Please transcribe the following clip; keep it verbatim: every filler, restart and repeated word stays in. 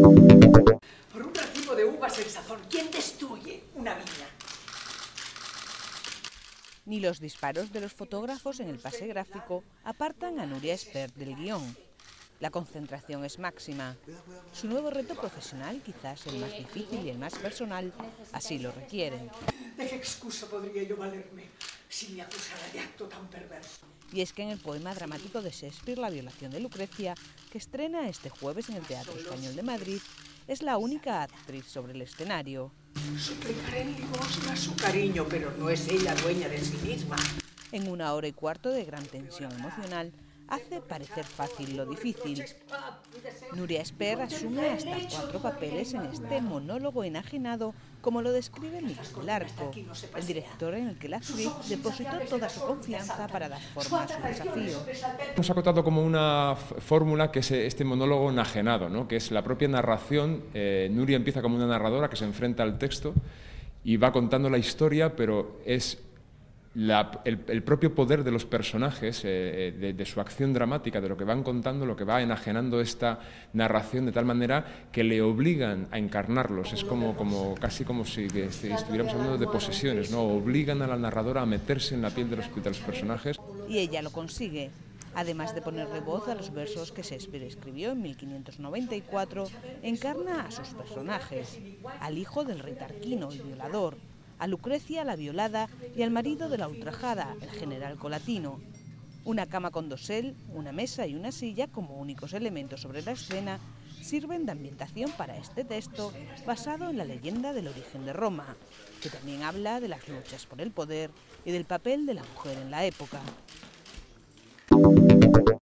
Por un racimo de uvas en sazón, ¿quién destruye una viña? Ni los disparos de los fotógrafos en el pase gráfico apartan a Nuria Espert del guión. La concentración es máxima. Su nuevo reto profesional, quizás el más difícil y el más personal, así lo requiere. ¿De qué excusa podría yo valerme si me acusara de acto tan perverso? Y es que en el poema dramático de Shakespeare, La violación de Lucrecia, que estrena este jueves en el Teatro Español de Madrid, es la única actriz sobre el escenario. Suplicaré en limosna su cariño, pero no es ella dueña de sí misma. En una hora y cuarto de gran tensión emocional, hace parecer fácil lo difícil. Nuria Espert asume hasta cuatro papeles en este monólogo enajenado, como lo describe Miguel del Arco, el director en el que la actriz depositó toda su confianza para dar forma a su desafío. Hemos acotado como una fórmula que es este monólogo enajenado, ¿no? Que es la propia narración. Eh, Nuria empieza como una narradora que se enfrenta al texto y va contando la historia, pero es La, el, el propio poder de los personajes, eh, de, de su acción dramática, de lo que van contando, lo que va enajenando esta narración de tal manera que le obligan a encarnarlos. Es como, como casi como si, que, si estuviéramos hablando de posesiones, ¿no? Obligan a la narradora a meterse en la piel de los, de los personajes. Y ella lo consigue. Además de ponerle voz a los versos que Shakespeare escribió en mil quinientos noventa y cuatro, encarna a sus personajes, al hijo del rey Tarquino, el violador, a Lucrecia, la violada, y al marido de la ultrajada, el general Colatino. Una cama con dosel, una mesa y una silla como únicos elementos sobre la escena sirven de ambientación para este texto basado en la leyenda del origen de Roma, que también habla de las luchas por el poder y del papel de la mujer en la época.